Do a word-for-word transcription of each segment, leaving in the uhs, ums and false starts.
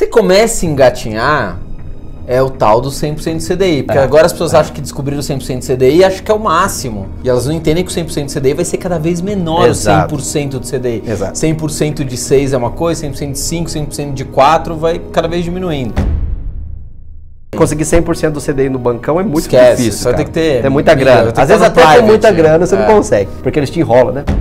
você começa a engatinhar, é o tal do cem por cento de C D I. Porque é, agora as pessoas é. acham que descobriram o cem por cento de C D I e acham que é o máximo. E elas não entendem que o cem por cento de C D I vai ser cada vez menor. Exato. O cem por cento de C D I. Exato. cem por cento de seis é uma coisa, cem por cento de cinco, cem por cento de quatro vai cada vez diminuindo. Conseguir cem por cento do C D I no bancão é muito Esquece, difícil, só cara. tem que ter... É muita grana. Às vezes até com muita grana você é. não consegue, porque eles te enrolam, né?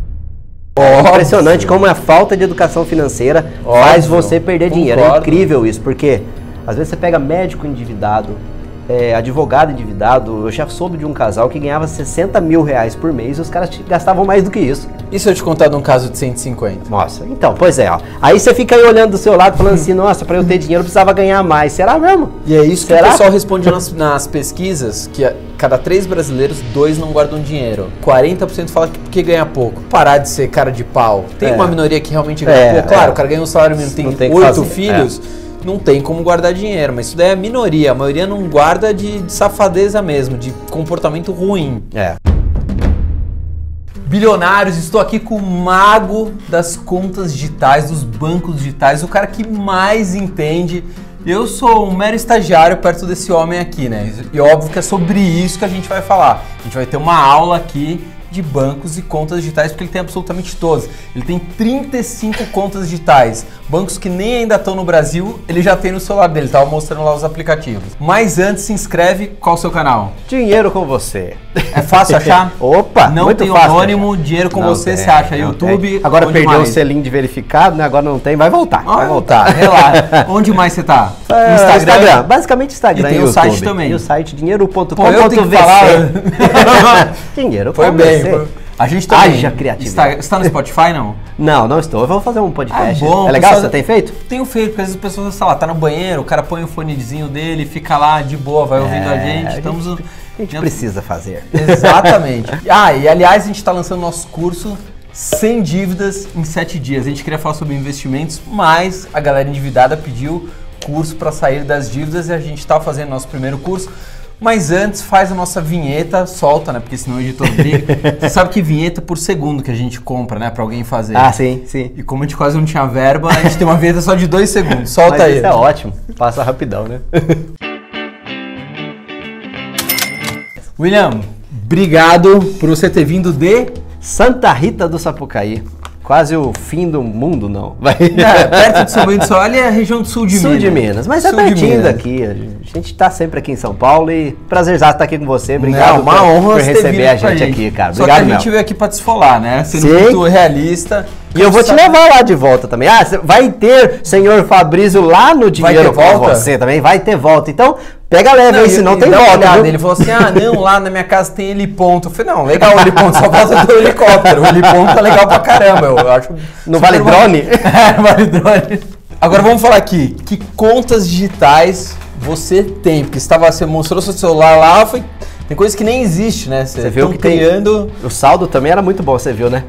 É impressionante como a falta de educação financeira Óbvio. faz você perder Concordo. dinheiro. É incrível isso, porque às vezes você pega médico endividado, é, advogado endividado. Eu já soube de um casal que ganhava sessenta mil reais por mês e os caras gastavam mais do que isso. E se eu te contar de um caso de cento e cinquenta? Nossa, então, pois é, ó. Aí você fica aí olhando do seu lado falando assim, nossa, para eu ter dinheiro eu precisava ganhar mais. Será mesmo? E é isso Será? que o pessoal responde nas, nas pesquisas, que a cada três brasileiros, dois não guardam dinheiro. quarenta por cento fala que porque ganha pouco. Parar de ser cara de pau. Tem é. uma minoria que realmente ganha é, pouco. Claro, é. o cara ganha um salário mínimo, tem, tem oito filhos... É. Não tem como guardar dinheiro, mas isso daí é a minoria. A maioria não guarda de, de safadeza mesmo, de comportamento ruim. É. Bilionários, estou aqui com o mago das contas digitais, dos bancos digitais, o cara que mais entende. Eu sou um mero estagiário perto desse homem aqui, né? E óbvio que é sobre isso que a gente vai falar. A gente vai ter uma aula aqui de bancos e contas digitais, porque ele tem absolutamente todas. Ele tem trinta e cinco contas digitais. Bancos que nem ainda estão no Brasil, ele já tem no celular dele, tava mostrando lá os aplicativos. Mas antes, se inscreve, qual é o seu canal? Dinheiro com você. É fácil achar? Opa, não muito tem fácil anônimo, dinheiro com não você, tem, você acha não YouTube. Tem. Agora perdeu mais? o selinho de verificado, né? Agora não tem, vai voltar. Vai, vai voltar, relaxa. Onde mais você tá? É, Instagram. Instagram. Basicamente Instagram e tem e o YouTube. site também. E o site dinheiro ponto com ponto ponto v c. Dinheiro Foi bem. Foi. A gente também. Haja criatividade. Está, está no Spotify, não? Não, não estou. Eu vou fazer um podcast. Ah, bom, é legal? pessoal, Você tem feito? Tenho feito, porque às vezes a pessoa, sei lá, tá no banheiro, o cara põe o fonezinho dele, fica lá de boa, vai ouvindo é, a gente. A Estamos gente, a gente precisa fazer. Exatamente. Ah, e aliás, a gente está lançando nosso curso sem dívidas em sete dias. A gente queria falar sobre investimentos, mas a galera endividada pediu curso para sair das dívidas e a gente está fazendo nosso primeiro curso. Mas antes, faz a nossa vinheta, solta, né? Porque senão o editor briga. Você sabe que vinheta por segundo que a gente compra, né? Pra alguém fazer. Ah, sim, sim. E como a gente quase não tinha verba, a gente tem uma vinheta só de dois segundos. Solta Mas aí. Isso é ótimo. Passa rapidão, né? William, obrigado por você ter vindo de Santa Rita do Sapucaí. Quase o fim do mundo, não. Vai. É, perto de São Bento do Sul, ali é a região do sul de sul Minas. Sul de Minas, mas sul é pertinho daqui. A gente tá sempre aqui em São Paulo e prazerzaço estar aqui com você. Obrigado não, uma por, honra por receber a gente, gente aqui, cara. Só Obrigado, que a gente meu. veio aqui pra desfolar, né? Sendo Sim. muito realista. E eu vou te levar lá de volta também. Ah, vai ter senhor Fabrício lá no Dinheiro com volta? Você também. Vai ter volta. Então, pega leve aí, senão tem volta. Olhada. Ele falou assim, ah, não, lá na minha casa tem heliponto. Eu falei, não, legal o heliponto, só falta do helicóptero. O heliponto é legal pra caramba, eu acho. Não vale drone? É, vale drone. Agora vamos falar aqui, que contas digitais você tem? Porque você, tava, você mostrou seu celular lá, foi... Tem coisa que nem existe, né? Você viu que criando... Tem... O saldo também era muito bom, você viu, né?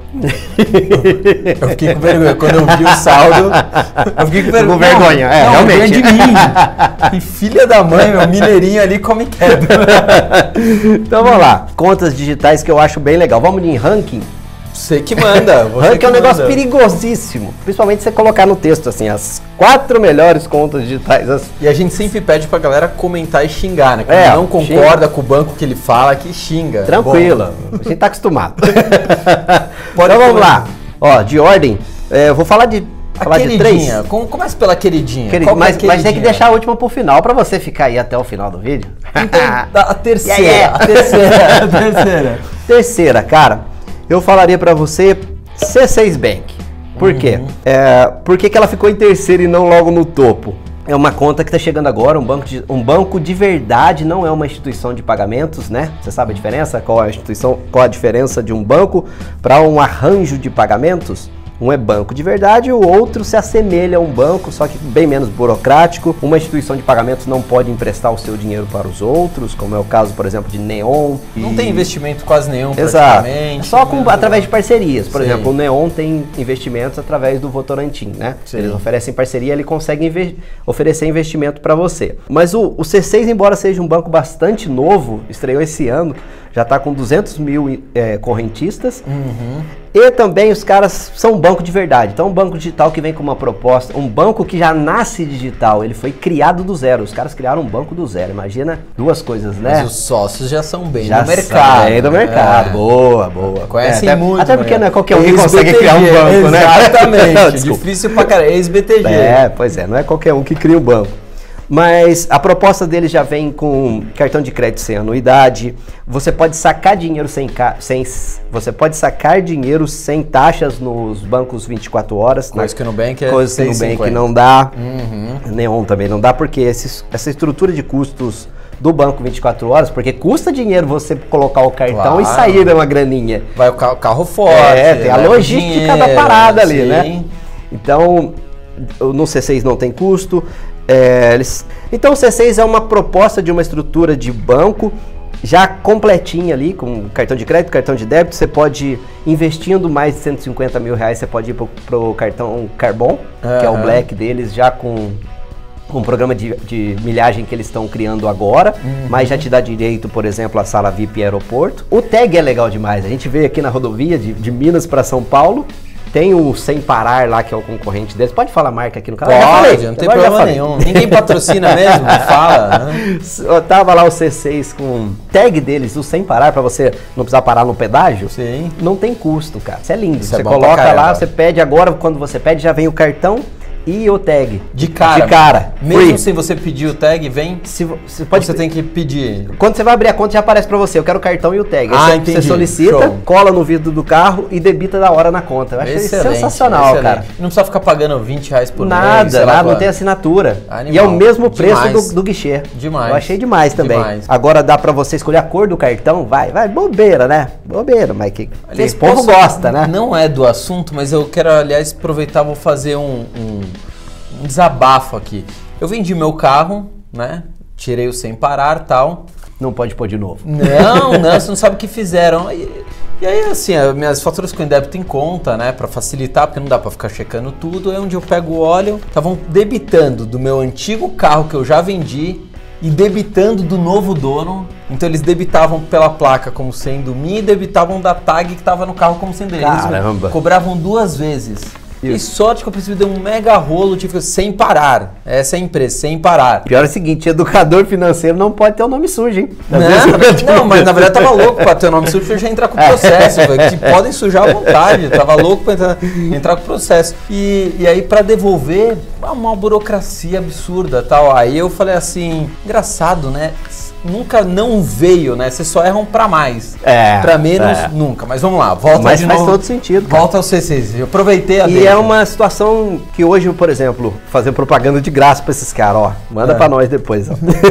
Eu fiquei com vergonha. Quando eu vi o saldo, eu fiquei com vergonha. Com vergonha, é, não, realmente. de mim. Que filha da mãe, meu mineirinho ali come queda. Então vamos lá. Contas digitais que eu acho bem legal. Vamos em ranking? Você que manda. Você ranking que é um negócio manda. perigosíssimo. Principalmente você colocar no texto, assim, as quatro melhores contas digitais. As... E a gente sempre pede pra galera comentar e xingar, né? Quando é, não concorda xinga. com o banco que ele fala, que xinga. Tranquilo. Bom. A gente tá acostumado. Pode então vamos lá. Ó, de ordem, é, eu vou falar de... A falar queridinha, de três. Começa pela queridinha. Querid... Qual mas, é a queridinha? mas tem que deixar a última pro final, pra você ficar aí até o final do vídeo. Então, a terceira, yeah, yeah. a terceira, a terceira. Terceira, cara, eu falaria pra você C seis Bank. Por uhum. quê? É, por que que ela ficou em terceiro e não logo no topo? É uma conta que está chegando agora, um banco, de, um banco de verdade, não é uma instituição de pagamentos, né? Você sabe a diferença? Qual é a instituição, qual a diferença de um banco para um arranjo de pagamentos? Um é banco de verdade, o outro se assemelha a um banco, só que bem menos burocrático. Uma instituição de pagamentos não pode emprestar o seu dinheiro para os outros, como é o caso, por exemplo, de Neon. Não e... tem investimento quase nenhum, Exato. praticamente. É só com, através de parcerias. Por Sim. exemplo, o Neon tem investimentos através do Votorantim, né? Sim. Eles oferecem parceria, ele consegue inve... oferecer investimento para você. Mas o, o C seis, embora seja um banco bastante novo, estreou esse ano, já está com duzentos mil é, correntistas. Uhum. E também os caras são um banco de verdade. Então, um banco digital que vem com uma proposta, um banco que já nasce digital, ele foi criado do zero. Os caras criaram um banco do zero. Imagina duas coisas, né? Mas os sócios já são bem já do mercado. Bem do mercado. É. Boa, boa. Conhecem é, até, muito. Até porque né? não é qualquer um que consegue criar um banco, né? Exatamente. Difícil pra caramba. Ex-B T G. É, pois é. Não é qualquer um que cria o banco. Mas a proposta dele já vem com cartão de crédito sem anuidade. Você pode sacar dinheiro sem, sem você pode sacar dinheiro sem taxas nos bancos vinte e quatro horas. Coisa na, que no Nubank é coisa que no Nubank não dá. Uhum. Neon também não dá, porque esses, essa estrutura de custos do banco vinte e quatro horas, porque custa dinheiro você colocar o cartão claro. E sair uma graninha. Vai o carro, carro forte. É, tem a logística dinheiro, da parada ali, sim. né? Então, no C seis não tem custo. É, eles... Então o C seis é uma proposta de uma estrutura de banco já completinha ali, com cartão de crédito, cartão de débito. Você pode, investindo mais de cento e cinquenta mil reais, você pode ir pro, pro cartão Carbon, uhum. que é o Black deles, já com um programa de, de milhagem que eles estão criando agora, uhum. mas já te dá direito, por exemplo, à sala V I P aeroporto. O Tag é legal demais, a gente veio aqui na rodovia de, de Minas para São Paulo. Tem o Sem Parar lá, que é o concorrente deles. Pode falar a marca aqui no canal? Pode, falei, não tem problema nenhum. Ninguém patrocina mesmo, fala. Né? Eu tava lá o C seis com tag deles, o Sem Parar, pra você não precisar parar no pedágio. Sim. Não tem custo, cara. Isso é lindo. Isso você é coloca lá, você pede agora, quando você pede, já vem o cartão e o tag. De cara. De cara. Mesmo Free. sem você pedir o tag, vem? Se, você pode você tem que pedir. Quando você vai abrir a conta, já aparece pra você. Eu quero o cartão e o tag. Ah, Aí você, entendi. Você solicita, Show. Cola no vidro do carro e debita da hora na conta. Eu acho Excelente, sensacional, excelente. cara. Não precisa ficar pagando vinte reais por nada, mês. Nada, nada, não tem assinatura. Animal. E é o mesmo preço demais. do, do guichê. Demais. Eu achei demais também. Demais. Agora dá pra você escolher a cor do cartão, vai, vai, bobeira, né? Bobeira, mas que aliás, esse povo posso, gosta, né? Não é do assunto, mas eu quero, aliás, aproveitar, vou fazer um... um... um desabafo aqui. Eu vendi meu carro, né? Tirei o Sem Parar e tal. Não pode pôr de novo. Não, não, você não sabe o que fizeram. E, e aí, assim, as minhas faturas com débito em conta, né? Pra facilitar, porque não dá pra ficar checando tudo. Aí onde eu pego o óleo, estavam debitando do meu antigo carro que eu já vendi e debitando do novo dono. Então eles debitavam pela placa como sendo minha e debitavam da tag que tava no carro como sendo deles. Caramba. Eles cobravam duas vezes. E sorte que eu preciso de um mega rolo, tipo, sem parar. Essa é a empresa, sem parar. Pior é o seguinte, educador financeiro não pode ter o nome sujo, hein? Não, não, mas na verdade tava louco pra ter o nome sujo, porque eu já entrar com o processo, que podem sujar à vontade. Tava louco pra entrar, entrar com o processo. E, e aí pra devolver, uma burocracia absurda tal. Aí eu falei assim, engraçado, né? Nunca não veio, né? Vocês só erram pra mais. É. Pra menos, é. nunca. Mas vamos lá, volta Mas de faz novo. todo sentido, cara. Volta ao C seis. Eu aproveitei a E deixa. é uma situação que hoje, por exemplo, fazer propaganda de graça pra esses caras, ó. Manda é. pra nós depois, ó.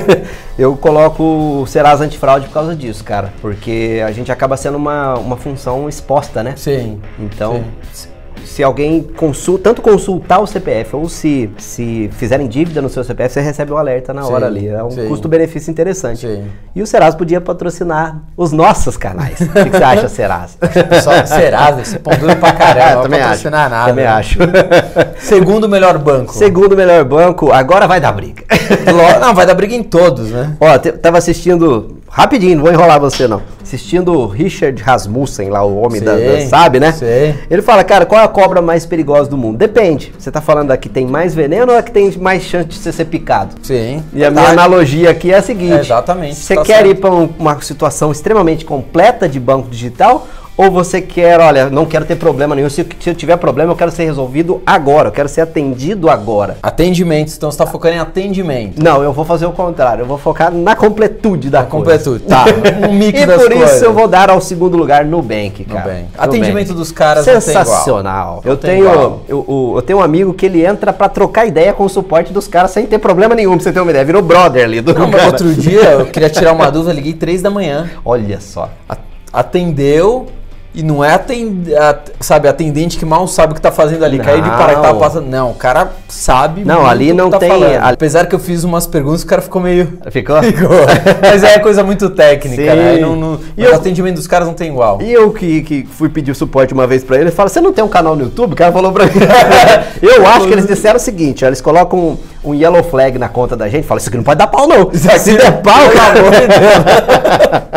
Eu coloco o Serasa Antifraude por causa disso, cara. Porque a gente acaba sendo uma, uma função exposta, né? Sim. Então... Sim. Se alguém consulta, tanto consultar o C P F ou se, se fizerem dívida no seu C P F, você recebe um alerta na hora sim, ali. É um sim. custo-benefício interessante. Sim. E o Serasa podia patrocinar os nossos canais. O que, que você acha, Serasa? Só Serasa, esse pão duro pra caramba, não vai patrocinar acho, nada. Também acho. Segundo melhor banco. Segundo melhor banco, agora vai dar briga. Não, vai dar briga em todos, né? Ó, te, tava assistindo, rapidinho, não vou enrolar você não. Assistindo o Richard Rasmussen, lá o homem da, da, sabe, né? Sim. Ele fala, cara, qual é a cobra mais perigosa do mundo? Depende. Você tá falando a que tem mais veneno ou a que tem mais chance de você ser picado? Sim. E a minha analogia aqui é a seguinte. É exatamente. Você tá quer certo. ir para um, uma situação extremamente completa de banco digital? Ou você quer, olha, não quero ter problema nenhum, se, se eu tiver problema eu quero ser resolvido agora, eu quero ser atendido agora. Atendimento, então você está focando em atendimento. Não, eu vou fazer o contrário, eu vou focar na completude da na coisa. Completude, tá, um mix e das por coisas. isso eu vou dar ao segundo lugar Nubank, cara. Nubank. Atendimento dos caras sensacional. Eu tenho, eu, eu, eu tenho um amigo que ele entra pra trocar ideia com o suporte dos caras sem ter problema nenhum, pra você ter uma ideia, virou brother ali do não, mas outro dia eu queria tirar uma dúvida, liguei três da manhã. Olha só. Atendeu. E não é atend... sabe, atendente que mal sabe o que tá fazendo ali. Caiu de para e tá passando. Não, o cara sabe. Não, ali não tá tem. Falando. Apesar que eu fiz umas perguntas, o cara ficou meio. Ficou? Ficou. Mas é coisa muito técnica, sim. né? Não, não... E o atendimento dos caras não tem igual. E eu que, que fui pedir suporte uma vez pra ele, ele fala: você não tem um canal no YouTube? O cara falou pra mim. Eu acho que eles disseram o seguinte: ó, eles colocam um, um yellow flag na conta da gente, fala: isso aqui não pode dar pau, não. Se der pau, pelo amor de Deus.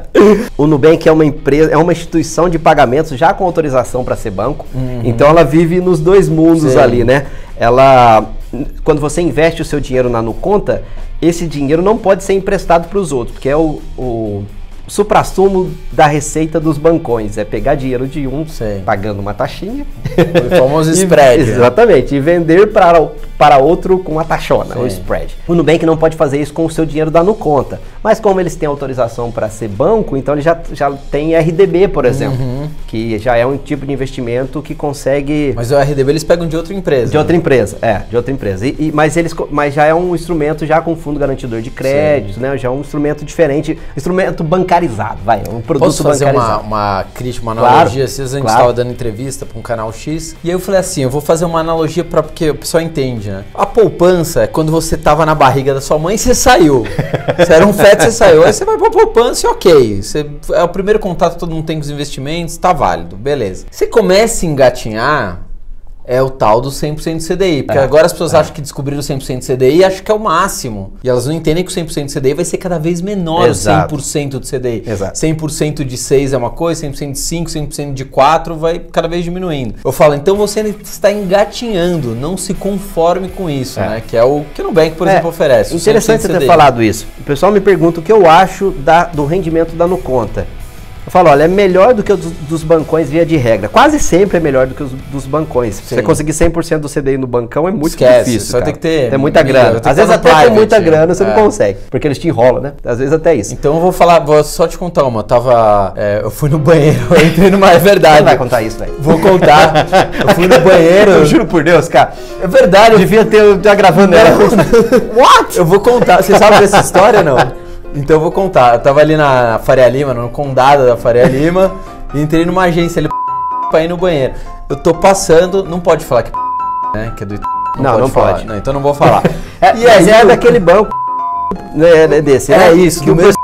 O Nubank é uma empresa, é uma instituição de pagamentos já com autorização para ser banco. Uhum. Então ela vive nos dois mundos. Sim. Ali, né? Ela, quando você investe o seu dinheiro na Nuconta, esse dinheiro não pode ser emprestado para os outros, porque é o, o suprassumo da receita dos bancões, é pegar dinheiro de um, Sim. pagando uma taxinha, o famoso spread. E, exatamente, e vender para, para outro com uma taxona, o spread. O Nubank não pode fazer isso com o seu dinheiro da Nuconta, mas como eles têm autorização para ser banco, então ele já, já tem R D B, por exemplo, uhum. que já é um tipo de investimento que consegue... Mas o R D B eles pegam de outra empresa. De outra né? empresa, é, de outra empresa. E, e, mas, eles, mas já é um instrumento já com fundo garantidor de crédito, né? Já é um instrumento diferente, instrumento bancário. Vai, um produto Posso fazer bancarizado. uma, uma crítica, uma analogia? Claro, Às vezes a gente claro. estava dando entrevista para um canal X e aí eu falei assim, eu vou fazer uma analogia para porque o pessoal entende, né? A poupança é quando você estava na barriga da sua mãe e você saiu. Você era um feto, você saiu. Aí você vai para a poupança e ok. Você, é o primeiro contato que todo mundo tem com os investimentos, tá válido, beleza. Você começa a engatinhar... É o tal do cem por cento de C D I, porque é, agora as pessoas é. acham que descobriram o cem por cento de C D I e acham que é o máximo. E elas não entendem que o cem por cento de C D I vai ser cada vez menor. Exato. cem por cento de C D I. Exato. cem por cento de seis é uma coisa, cem por cento de cinco, cem por cento de quatro vai cada vez diminuindo. Eu falo, então você está engatinhando, não se conforme com isso, é. né? Que é o que o Nubank, por é. exemplo, oferece. Interessante você ter falado isso. O pessoal me pergunta o que eu acho da, do rendimento da Nuconta. Eu falo, olha, é melhor do que o dos, dos bancões via de regra. Quase sempre é melhor do que os dos bancões. Sim. Você conseguir cem por cento do C D I no bancão é muito Esquece, difícil, só cara. tem que ter... É muita grana. Às vezes até private, com muita grana você é. não consegue, porque eles te enrolam, né? Às vezes até isso. Então eu vou falar, vou só te contar uma. Eu tava... É, eu fui no banheiro, eu entrei numa... É verdade. Você não vai contar isso, velho. Vou contar. Eu fui no banheiro... Eu juro por Deus, cara. É verdade. Eu devia ter já gravando ela. What? Eu vou contar. Você sabe dessa história ou não? Então eu vou contar. Eu tava ali na Faria Lima, no condado da Faria Lima, e entrei numa agência ali pra ir no banheiro. Eu tô passando, não pode falar que né? Que é do Não, não, pode. Não pode. Não, então não vou falar. é, e aí é daquele banco né, é desse. É né? isso, que o mesmo...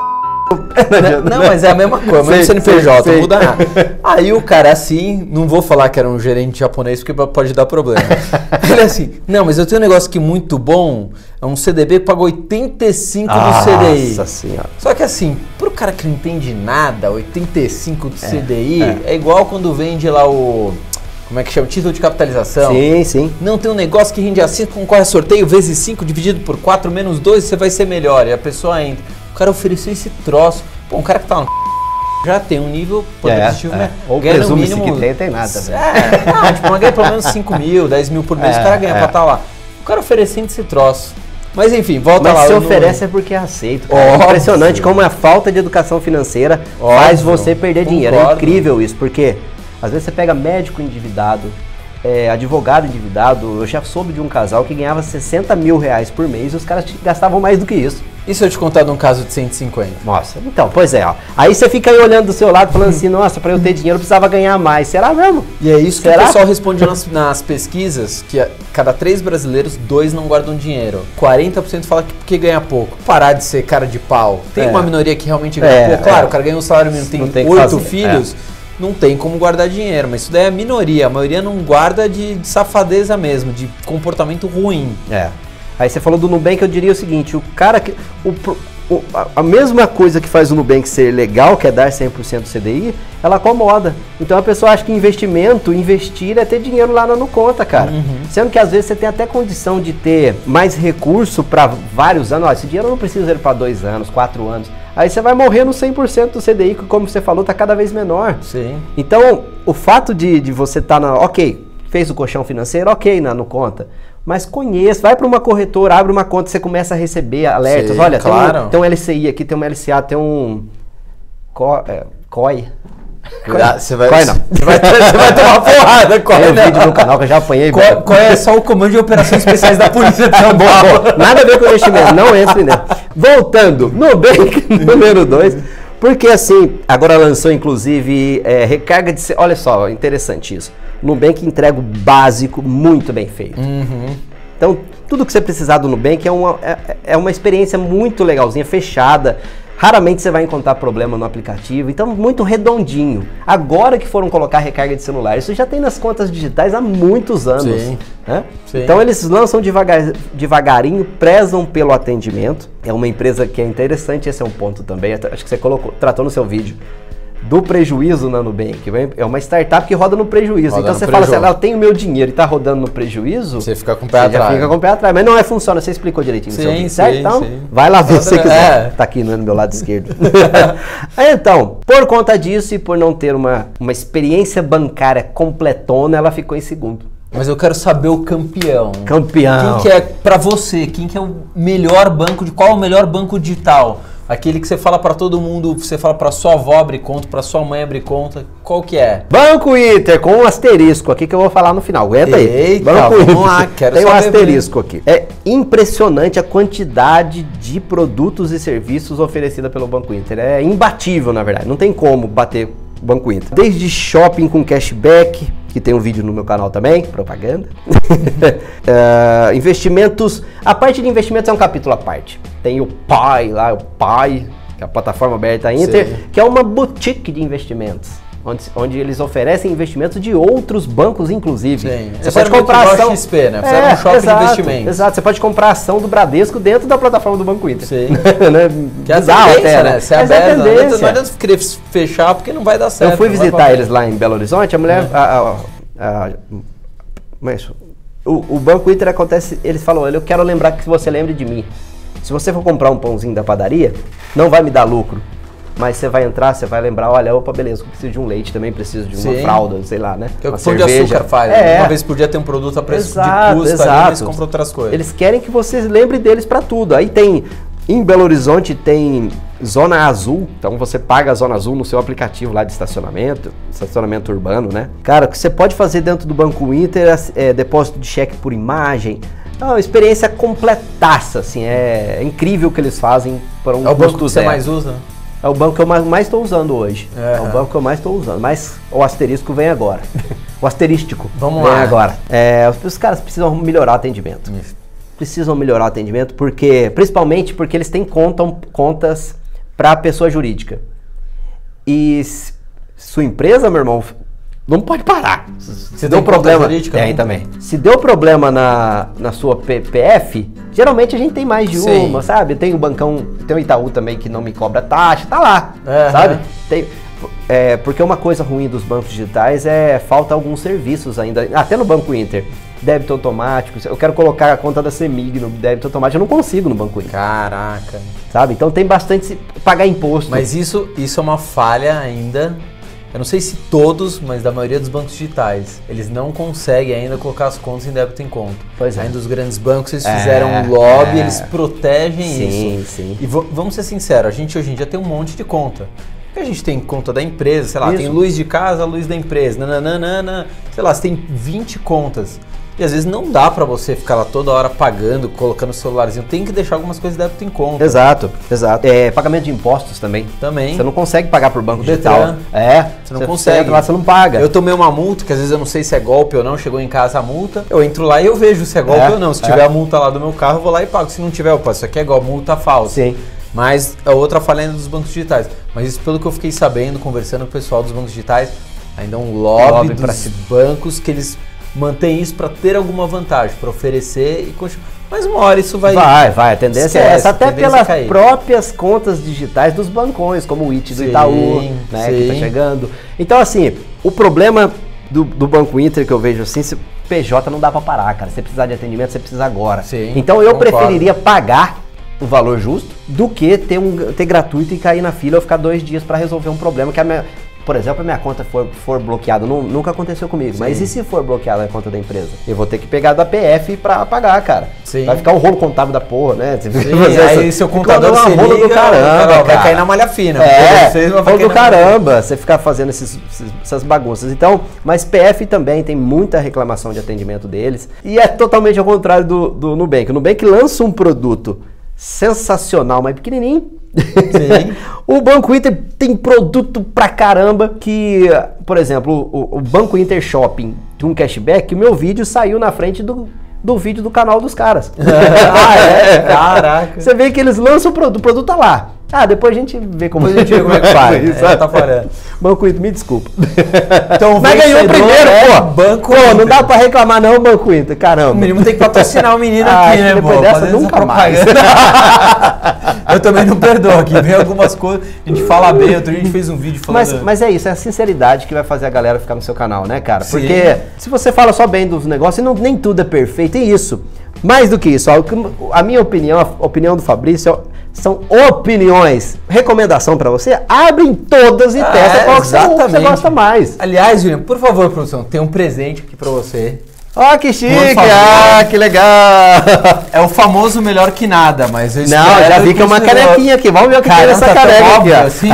Não, mas é a mesma coisa, o mesmo C N P J, sei, sei. Não muda nada. Aí o cara assim, não vou falar que era um gerente japonês porque pode dar problema. Ele assim, não, mas eu tenho um negócio aqui muito bom, é um C D B que paga oitenta e cinco do C D I. Nossa senhora. Só que assim, pro cara que não entende nada, oitenta e cinco do é, C D I é. é igual quando vende lá o... Como é que chama? Título de capitalização. Sim, sim. Não, tem um negócio que rende assim, concorre a sorteio vezes cinco dividido por quatro menos dois, você vai ser melhor. E a pessoa entra. O cara ofereceu esse troço. Pô, um cara que tá no já tem um nível positivo, é, né? É. Ou ganha no mínimo... que tem, tem nada. Velho. É, não, tipo, ganha pelo menos cinco mil, dez mil por mês, é, o cara ganha é. pra estar lá. O cara oferecendo esse troço. Mas enfim, volta Mas lá. Mas se no... oferece é porque é aceito. Cara. É impressionante como a falta de educação financeira Óbvio. faz você perder Concordo. dinheiro. É incrível isso, porque às vezes você pega médico endividado, é, advogado endividado. Eu já soube de um casal que ganhava sessenta mil reais por mês e os caras gastavam mais do que isso. E se eu te contar de um caso de cento e cinquenta? Nossa, então, pois é, ó. Aí você fica aí olhando do seu lado falando assim, nossa, para eu ter dinheiro eu precisava ganhar mais. Será mesmo? E é isso Será? que o pessoal responde nas, nas pesquisas, que a, cada três brasileiros, dois não guardam dinheiro. quarenta por cento fala que porque ganha pouco. Parar de ser cara de pau. Tem é. uma minoria que realmente ganha é, pouco. Claro, é. o cara ganha um salário mínimo, tem oito filhos, é. não tem como guardar dinheiro. Mas isso daí é a minoria. A maioria não guarda de, de safadeza mesmo, de comportamento ruim. É. Aí você falou do Nubank, eu diria o seguinte, o cara que... O, o, a mesma coisa que faz o Nubank ser legal, que é dar cem por cento do C D I, ela acomoda. Então a pessoa acha que investimento, investir é ter dinheiro lá na Nuconta, cara. Uhum. Sendo que às vezes você tem até condição de ter mais recurso para vários anos. Ó, esse dinheiro eu não preciso ir para dois anos, quatro anos. Aí você vai morrer no cem por cento do C D I, que como você falou, tá cada vez menor. Sim. Então, o fato de, de você estar tá na... Ok, fez o colchão financeiro, ok, na Nuconta. Mas conheça, vai para uma corretora, abre uma conta, você começa a receber alertas. Sim, Olha, claro. tem, um, tem um L C I aqui, tem um L C A, tem um Co, é, C O I. Cuidado, você vai, C O I não. Você vai, você vai tomar porrada, C O I. Tem um vídeo no canal que eu já apanhei. C O I é só o comando de operações especiais da polícia de São Paulo. Nada a ver com investimento, não entre nele. Voltando, Nubank número dois. Porque assim, agora lançou inclusive é, recarga de... Olha só, interessante isso. Nubank entrega o básico muito bem feito. Uhum. Então, tudo que você precisar do Nubank é uma, é, é uma experiência muito legalzinha, fechada. Raramente você vai encontrar problema no aplicativo, então muito redondinho. Agora que foram colocar recarga de celular, isso já tem nas contas digitais há muitos anos. Sim. Né? Sim. Então eles lançam devagar, devagarinho, prezam pelo atendimento. É uma empresa que é interessante, esse é um ponto também, acho que você colocou, tratou no seu vídeo. Do prejuízo na Nubank. É uma startup que roda no prejuízo. Roda então no você prejuízo. Fala assim, ah, eu tenho meu dinheiro e tá rodando no prejuízo. Você fica com o pé atrás. Já fica com o pé atrás. Mas não é funciona, você explicou direitinho sim, no seu vídeo, sim, certo? Então, sim. vai lá ver se você quiser. É. Tá aqui no meu lado esquerdo. Então, por conta disso e por não ter uma, uma experiência bancária completona, ela ficou em segundo. Mas eu quero saber o campeão. Campeão. Quem que é, pra você, quem que é o melhor banco, de qual é o melhor banco digital? Aquele que você fala pra todo mundo, você fala pra sua avó abrir conta, pra sua mãe abrir conta, qual que é? Banco Inter, com um asterisco aqui que eu vou falar no final, aguenta aí. Eita, Banco vamos Inter. lá, quero Tem um saber asterisco aqui. É impressionante a quantidade de produtos e serviços oferecida pelo Banco Inter. É imbatível, na verdade, não tem como bater o Banco Inter. Desde shopping com cashback, que tem um vídeo no meu canal também, propaganda. uh, investimentos, a parte de investimentos é um capítulo à parte. Tem o Pai lá, o Pai, que é a plataforma aberta Inter, sim, que é uma boutique de investimentos, onde, onde eles oferecem investimentos de outros bancos, inclusive. Sim. Você pode comprar ação X P, né? Você é, um shopping exato, de investimento. Exato, você pode comprar ação do Bradesco dentro da plataforma do Banco Inter. Sim. né? Que é a tendência, né? Você é aberto, tendência. Não adianta querer fechar porque não vai dar certo. Eu fui visitar eles lá em Belo Horizonte, a mulher... É. A, a, a, mas, o, o Banco Inter acontece, eles falam, olha, eu quero lembrar que você lembre de mim. Se você for comprar um pãozinho da padaria, não vai me dar lucro. Mas você vai entrar, você vai lembrar, olha, opa, beleza, eu preciso de um leite também, preciso de uma sim, fralda, sei lá, né? Que é o uma que o Pão de Açúcar faz. É. Uma vez por dia tem um produto a preço exato, de custo, exato. Ali, mas compra outras coisas. Eles querem que você lembre deles para tudo. Aí tem, em Belo Horizonte tem Zona Azul, então você paga a Zona Azul no seu aplicativo lá de estacionamento, estacionamento urbano, né? Cara, o que você pode fazer dentro do Banco Inter é, é depósito de cheque por imagem. É uma experiência completaça, assim, é incrível o que eles fazem para um é o banco que você mais usa? É o banco que eu mais estou usando hoje. É. é o banco que eu mais estou usando. Mas o asterisco vem agora. O asterístico Vamos vem lá. agora. É, os, os caras precisam melhorar o atendimento. Isso. Precisam melhorar o atendimento, porque, principalmente porque eles têm contam, contas para a pessoa jurídica. E se, sua empresa, meu irmão, não pode parar. Se, se deu problema, jurídica, tem também. Se deu problema na, na sua P P F, geralmente a gente tem mais de sim, uma, sabe? Tem o bancão, tem o Itaú também que não me cobra taxa, tá lá, uhum, sabe? Tem, é, porque uma coisa ruim dos bancos digitais é falta alguns serviços ainda, até no Banco Inter. Débito automático, eu quero colocar a conta da CEMIG no débito automático, eu não consigo no Banco Inter. Caraca. Sabe? Então tem bastante pagar imposto. Mas isso, isso é uma falha ainda. Eu não sei se todos, mas da maioria dos bancos digitais, eles não conseguem ainda colocar as contas em débito em conta. Pois é. Ainda os grandes bancos, eles é, fizeram um lobby, é. eles protegem sim, isso. Sim, sim. E vamos ser sinceros, a gente hoje em dia tem um monte de conta. Porque a gente tem conta da empresa, sei lá, isso. Tem luz de casa, luz da empresa, nananana, sei lá, você tem vinte contas. E às vezes não dá pra você ficar lá toda hora pagando, colocando o celularzinho. Tem que deixar algumas coisas débito em conta. Exato, exato. É, pagamento de impostos também. Também. Você não consegue pagar por banco Detran. digital. É. Você não você consegue. Lá, você não paga. Eu tomei uma multa, que às vezes eu não sei se é golpe ou não, chegou em casa a multa. Eu entro lá e eu vejo se é golpe é, ou não. Se é. tiver a multa lá do meu carro, eu vou lá e pago. Se não tiver, opa, isso aqui é golpe, multa falsa. Sim. Mas é outra falha dos bancos digitais. Mas isso pelo que eu fiquei sabendo, conversando com o pessoal dos bancos digitais, ainda é um lobby, lobby dos pra... bancos que eles... mantém isso para ter alguma vantagem, para oferecer e continuar. Mas uma hora isso vai... Vai, vai. A tendência esquece, é essa. Até pelas cair. próprias contas digitais dos bancões, como o I T do sim, Itaú, né, que tá chegando. Então, assim, o problema do, do Banco Inter que eu vejo assim, se P J não dá para parar, cara. Se você precisar de atendimento, você precisa agora. Sim, então, eu concordo. preferiria pagar o valor justo do que ter, um, ter gratuito e cair na fila ou ficar dois dias para resolver um problema que a minha... Por exemplo, a minha conta for, for bloqueada, não, nunca aconteceu comigo, sim, mas e se for bloqueada a conta da empresa? Eu vou ter que pegar da P F pra pagar, cara. Sim. Vai ficar um rolo contábil da porra, né? Sim, aí seu contador se liga, rolo do caramba, cara, vai cair na malha fina. É, rolo do caramba, você ficar fazendo esses, essas bagunças. Então, mas P F também tem muita reclamação de atendimento deles e é totalmente ao contrário do, do Nubank. O Nubank lança um produto sensacional, mas pequenininho. Sim. O Banco Inter tem produto pra caramba que, por exemplo, o, o Banco Inter Shopping de um cashback, o meu vídeo saiu na frente do, do vídeo do canal dos caras. Ah, é? Caraca. Você vê que eles lançam o produto, o produto tá lá. Ah, depois a gente vê como, depois a gente vê como é que faz. É, tá falando. Banco Inter, me desculpa. Então, mas ganhou primeiro, é pô. Banco pô, Inter. Não dá pra reclamar não, Banco Inter, caramba. O menino tem que patrocinar o menino ah, aqui, né, depois pô? dessa Fazendo nunca essa mais. Eu também não perdoo aqui. Vem algumas coisas, a gente fala bem, outro dia a gente fez um vídeo falando... Mas, mas é isso, é a sinceridade que vai fazer a galera ficar no seu canal, né, cara? Sim. Porque se você fala só bem dos negócios, não, nem tudo é perfeito, é isso. Mais do que isso, ó, a minha opinião, a opinião do Fabrício, são opiniões. Recomendação pra você, abrem todas e ah, testa é, qual que você, você gosta mais. Aliás, William, por favor, produção, tem um presente aqui pra você. Ó, oh, que chique! Ah, que legal! É o famoso melhor que nada, mas eu espero... Não, já vi que é uma canequinha aqui. Vamos ver o que tem nessa caneca aqui, ó. Assim,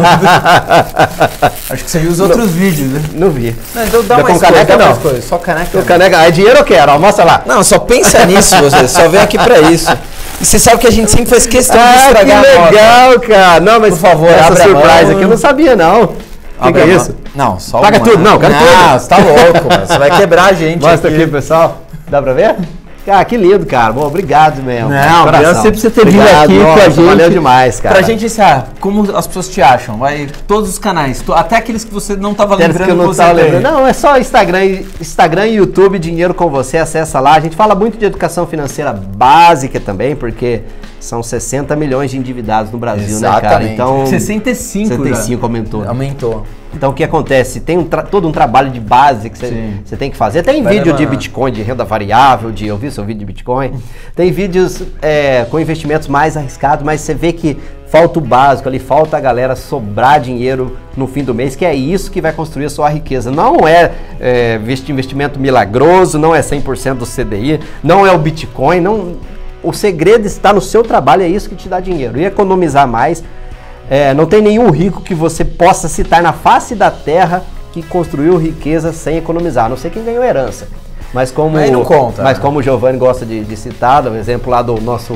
acho que você viu os outros não, vídeos, né? Não vi. Não, então dá com mais caneca coisa, dá não. mais coisa. Só caneca. O caneca, ah, é dinheiro eu quero, ó, mostra lá. Não, só pensa nisso você, só vem aqui pra isso. E você sabe que a gente sempre faz questão ah, de estragar que legal, a cara. Não, mas por favor, essa abre surprise aqui eu não sabia, não. O que, que é isso? Não, só Paga uma. tudo, não, quero tudo. Não, você tá louco, mano. Você vai quebrar a gente. Mostra aqui, aqui pessoal. Dá pra ver? Ah, que lindo, cara. Bom, obrigado mesmo. Não, obrigado sempre por você ter vindo aqui nossa, com a gente. Valeu demais, cara. Pra gente encerrar, como as pessoas te acham? Vai todos os canais, até aqueles que você não tava lembrando que eu não você tava tem. lembrando. Não, é só Instagram, Instagram e YouTube, Dinheiro com Você, acessa lá. A gente fala muito de educação financeira básica também, porque são sessenta milhões de endividados no Brasil, exatamente, né, cara? Então, sessenta e cinco, sessenta e cinco já. aumentou. Aumentou. Então o que acontece? Tem um todo um trabalho de base que você tem que fazer. Tem Vai vídeo levar. de Bitcoin, de renda variável, de eu vi seu vídeo de Bitcoin. Tem vídeos é, com investimentos mais arriscados, mas você vê que falta o básico ali, falta a galera sobrar dinheiro no fim do mês, que é isso que vai construir a sua riqueza. Não é, é investimento milagroso, não é cem por cento do C D I, não é o Bitcoin, não... O segredo está no seu trabalho, é isso que te dá dinheiro. E economizar mais. É, não tem nenhum rico que você possa citar na face da terra que construiu riqueza sem economizar. A não sei quem ganhou herança. Mas como, aí não conta, mas né? como o Giovanni gosta de, de citar, o exemplo lá do nosso,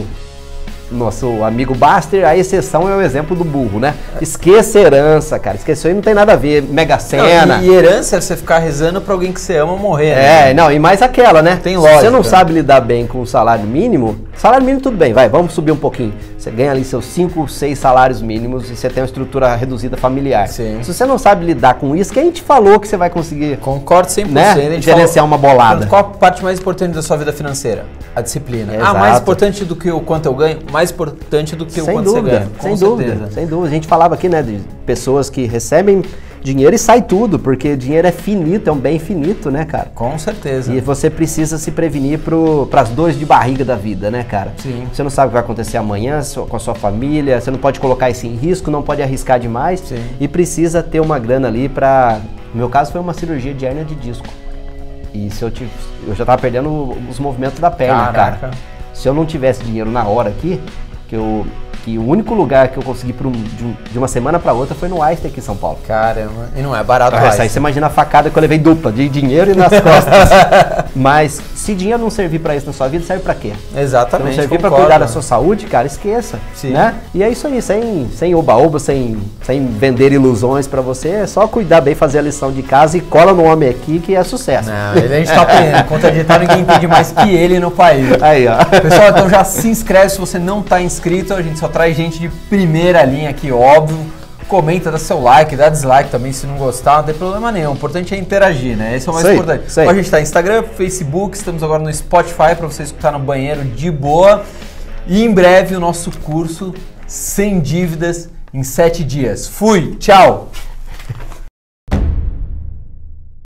nosso amigo Baster, a exceção é o exemplo do burro, né? Esqueça herança, cara. Esqueceu e não tem nada a ver. Mega Sena. Não, e, e herança é você ficar rezando pra alguém que você ama morrer, né? É, não, e mais aquela, né? Tem lógica. Se você não sabe lidar bem com o salário mínimo, salário mínimo tudo bem, vai, vamos subir um pouquinho. Você ganha ali seus cinco, seis salários mínimos e você tem uma estrutura reduzida familiar. Sim. Se você não sabe lidar com isso, quem te falou que você vai conseguir... Concordo cem por cento. Né? A gente gerenciar falou, uma bolada. Qual a parte mais importante da sua vida financeira? A disciplina. Exato. Ah, mais importante do que o quanto eu ganho? Mais importante do que sem o quanto dúvida, você ganha. Com sem certeza. dúvida, sem dúvida. A gente falava aqui, né, de pessoas que recebem dinheiro e sai tudo, porque dinheiro é finito, é um bem finito, né, cara? Com certeza. E você precisa se prevenir para as dores de barriga da vida, né, cara? Sim. Você não sabe o que vai acontecer amanhã com a sua família, você não pode colocar isso em risco, não pode arriscar demais. Sim. E precisa ter uma grana ali para... No meu caso foi uma cirurgia de hérnia de disco. E se eu, tive, eu já tava perdendo os movimentos da perna, Caraca. cara. Se eu não tivesse dinheiro na hora aqui, que eu... que o único lugar que eu consegui por um, de, um, de uma semana para outra foi no Einstein aqui em São Paulo. Caramba, e não é barato ah, Einstein. Aí você imagina a facada que eu levei dupla, de dinheiro e nas costas. Mas se dinheiro não servir para isso na sua vida, serve para quê? Exatamente. Se não servir para cuidar da sua saúde, cara, esqueça. Sim. Né? E é isso aí, sem, sem oba-oba, sem, sem vender ilusões para você, é só cuidar bem, fazer a lição de casa e cola no homem aqui que é sucesso. Não, ele a gente tá aprendendo. Conta digital, ninguém entende mais que ele no país. Aí, ó. Pessoal, então já se inscreve se você não tá inscrito, a gente só traz gente de primeira linha aqui, óbvio. Comenta, dá seu like, dá dislike também se não gostar, não tem problema nenhum. O importante é interagir, né? Esse é o mais sei, importante. Sei. Então, a gente tá no Instagram, Facebook, estamos agora no Spotify para você escutar no banheiro de boa. E em breve o nosso curso Sem Dívidas em sete dias. Fui, tchau!